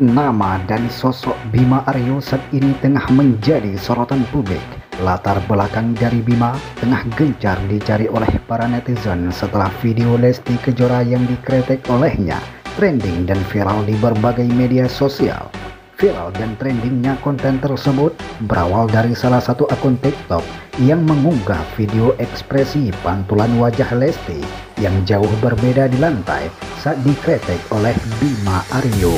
Nama dan sosok Bima Aryo saat ini tengah menjadi sorotan publik. Latar belakang dari Bima tengah gencar dicari oleh para netizen setelah video Lesti Kejora yang dikritik olehnya trending dan viral di berbagai media sosial. Viral dan trendingnya konten tersebut berawal dari salah satu akun TikTok yang mengunggah video ekspresi pantulan wajah Lesti yang jauh berbeda di lantai saat dikritik oleh Bima Aryo.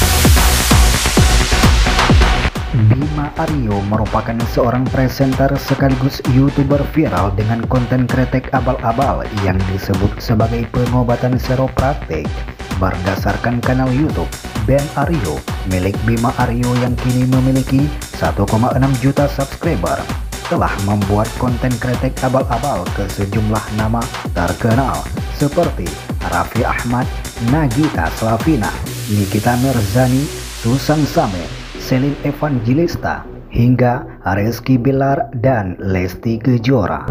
Bima Aryo merupakan seorang presenter sekaligus YouTuber viral dengan konten kritik abal-abal yang disebut sebagai pengobatan seropraktik. Berdasarkan kanal YouTube Ben Aryo milik Bima Aryo yang kini memiliki 1,6 juta subscriber, telah membuat konten kritik abal-abal ke sejumlah nama terkenal seperti Raffi Ahmad, Nagita Slavina, Nikita Mirzani, Susan Samer, Selin Evangelista, hingga Rizky Bilar dan Lesti Kejora.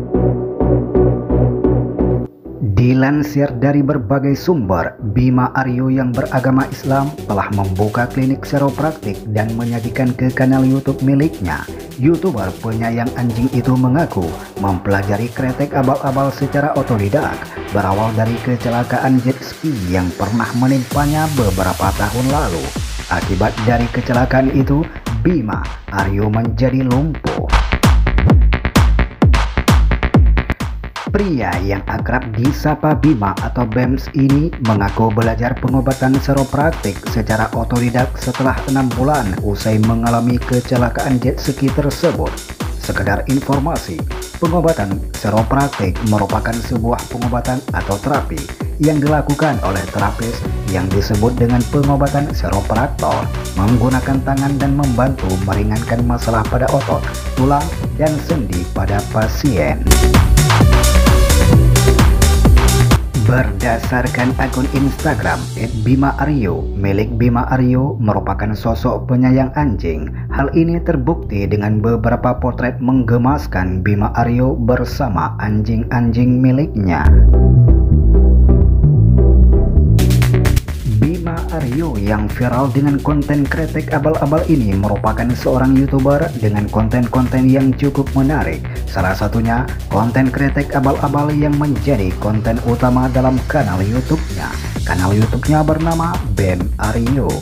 Dilansir dari berbagai sumber, Bima Aryo yang beragama Islam telah membuka klinik seropraktik dan menyajikan ke kanal YouTube miliknya. YouTuber penyayang anjing itu mengaku mempelajari kritik abal-abal secara otodidak berawal dari kecelakaan jet ski yang pernah menimpanya beberapa tahun lalu. Akibat dari kecelakaan itu, Bima Aryo menjadi lumpuh. Pria yang akrab disapa Bima atau Bems ini mengaku belajar pengobatan seropraktik secara otodidak setelah 6 bulan usai mengalami kecelakaan jet ski tersebut. Sekedar informasi, pengobatan seropraktik merupakan sebuah pengobatan atau terapi yang dilakukan oleh terapis yang disebut dengan pengobatan seropraktor, menggunakan tangan dan membantu meringankan masalah pada otot, tulang, dan sendi pada pasien. Berdasarkan akun Instagram @BimaAryo milik Bima Aryo merupakan sosok penyayang anjing. Hal ini terbukti dengan beberapa potret menggemaskan Bima Aryo bersama anjing-anjing miliknya. Bima Aryo yang viral dengan konten kritik abal-abal ini merupakan seorang YouTuber dengan konten-konten yang cukup menarik. Salah satunya konten kritik abal-abal yang menjadi konten utama dalam kanal YouTube-nya. Kanal YouTube-nya bernama Ben Aryo.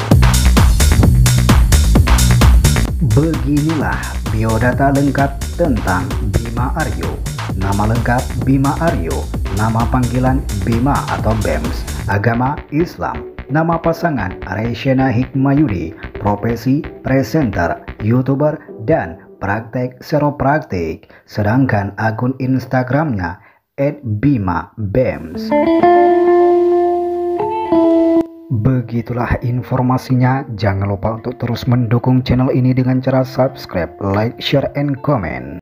Beginilah biodata lengkap tentang Bima Aryo. Nama lengkap Bima Aryo, nama panggilan Bima atau Bems, agama Islam, nama pasangan Aresyana Hikmayudi, profesi presenter, YouTuber, dan praktek seropraktik, sedangkan akun Instagramnya @BimaBems. Begitulah informasinya. Jangan lupa untuk terus mendukung channel ini dengan cara subscribe, like, share, and comment.